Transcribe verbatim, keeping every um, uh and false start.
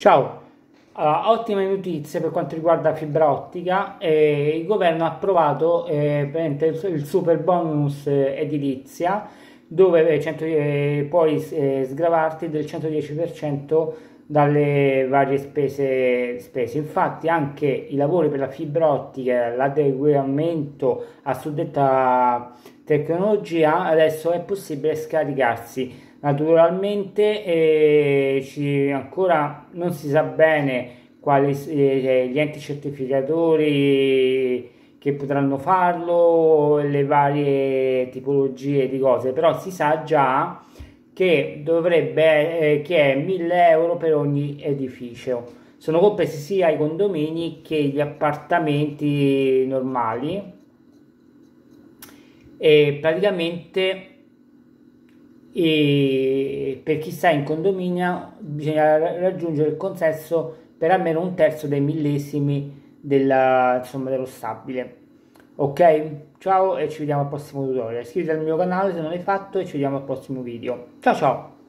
Ciao, allora, ottime notizie per quanto riguarda la fibra ottica. Eh, il governo ha approvato eh, praticamente il, il super bonus eh, edilizia dove eh, cento eh, puoi eh, sgravarti del centodieci per cento dalle varie spese, spese. Infatti anche i lavori per la fibra ottica, l'adeguamento a suddetta tecnologia, adesso è possibile scaricarsi. Naturalmente eh, ci- ancora non si sa bene quali eh, gli enti certificatori che potranno farlo, le varie tipologie di cose, però si sa già che dovrebbe, eh, che è mille euro per ogni edificio. Sono compresi sia i condomini che gli appartamenti normali e praticamente e per chi sta in condominio bisogna ra- raggiungere il consenso per almeno un terzo dei millesimi della, insomma, dello stabile. Ok? Ciao e ci vediamo al prossimo tutorial. Iscriviti al mio canale se non l'hai fatto e ci vediamo al prossimo video. Ciao ciao!